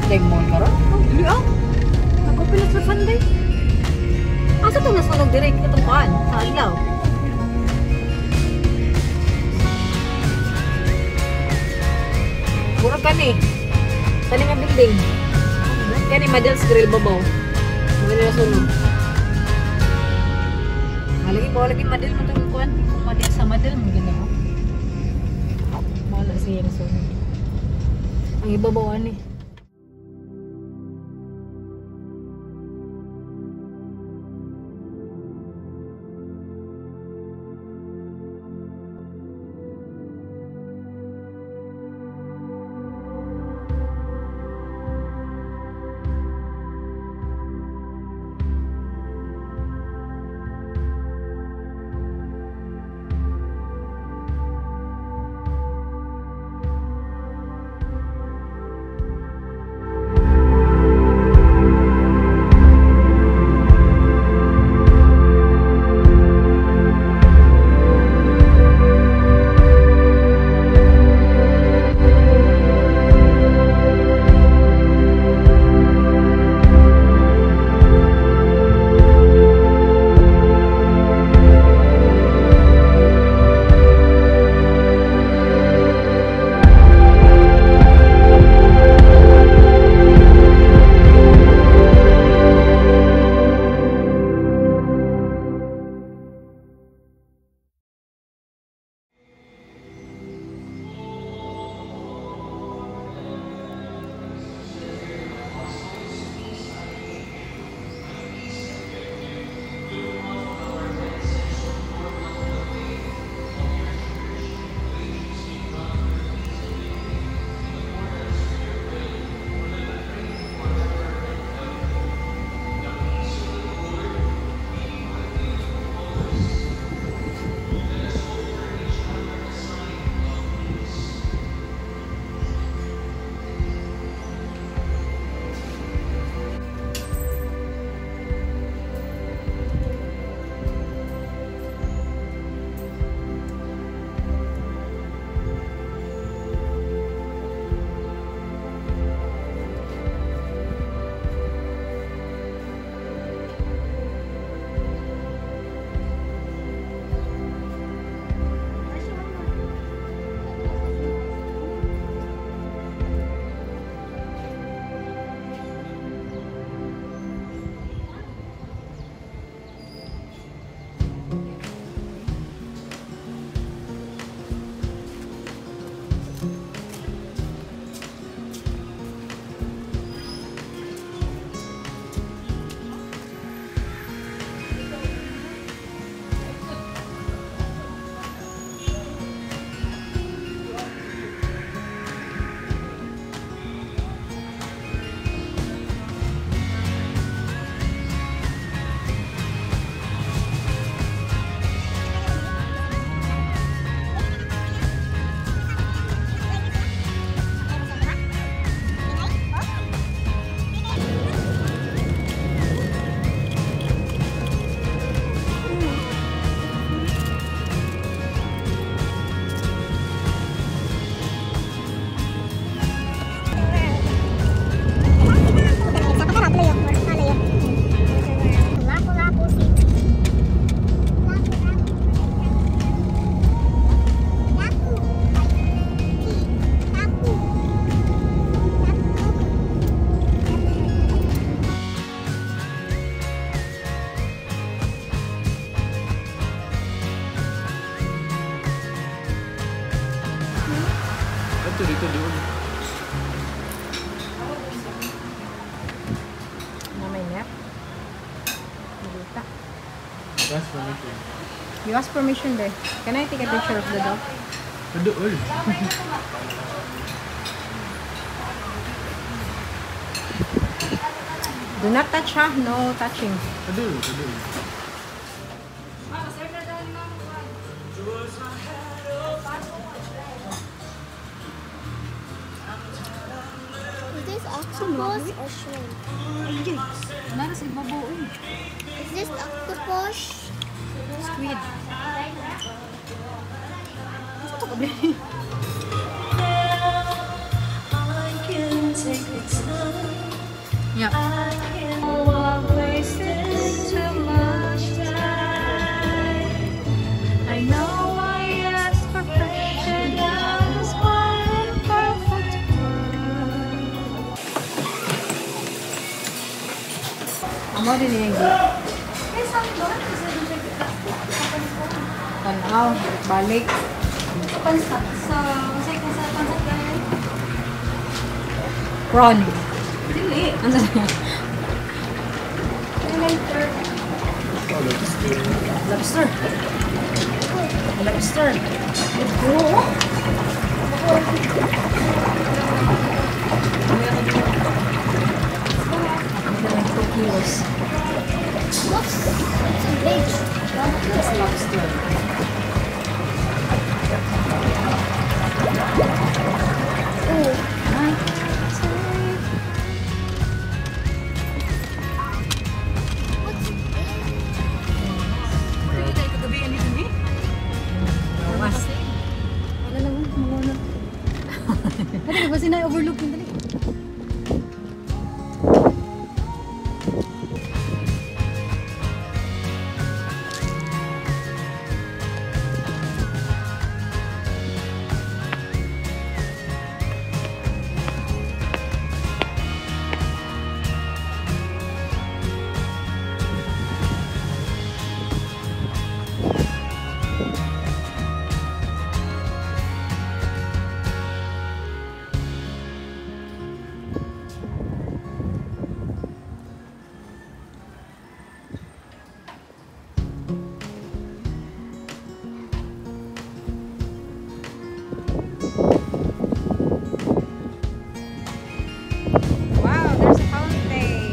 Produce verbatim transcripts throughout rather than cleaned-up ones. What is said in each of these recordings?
day mo karon? Hindi ah. Ako pala sa Sunday. Asa to nasunog direct itong kuan sa ilaw? Murag kani. Kani nga building. Kani Madel's Grill babaw. Mga nila sunog. Malagi ko lagi Madel mo itong kuan. Madel sa Madel mo ginawa. Wala siya na sunog. Ang ibabawan eh. dito, dito, doon. Na may net. Dito. You ask permission. You ask permission there. Can I take a picture of the dog? Doon. Do not touch, ha? No touching. Doon, doon. Is this octopus or shrimp? Nara sa ibabaw eh. Is this octopus? Squid. I can take the time. Yeah. I know I asked for perfection, God is quite imperfect. Amo din yung gate. Tanaw, balik. Pansat sa masay ka sa pansat gani. Prawn. Dili. Ano na? Later. Lobster. Lobster. Oo. two kilos. What's what's a veg? That's lobster. Oh, Ay. what's a Mas. Wala lang mo muna. Ano ba sinay overlook mo dali? Wow, there's a fountain.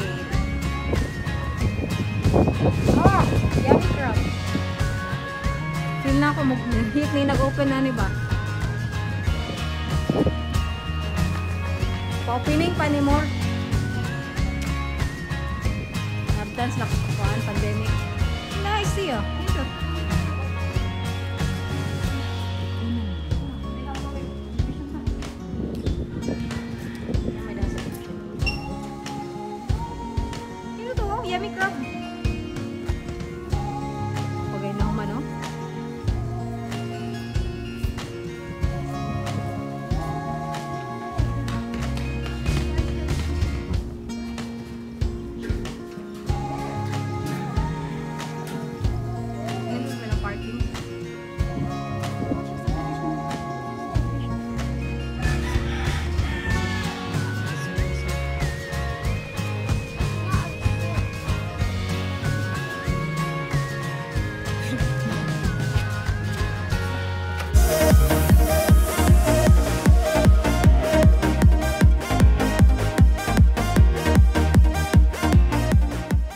Oh, yummy crab. Feel na ako mag-hit na nag-open na ni ba? Pa-opening pa ni more. Nag-dance na kukuhaan, pandemic. Nice siya. Ito.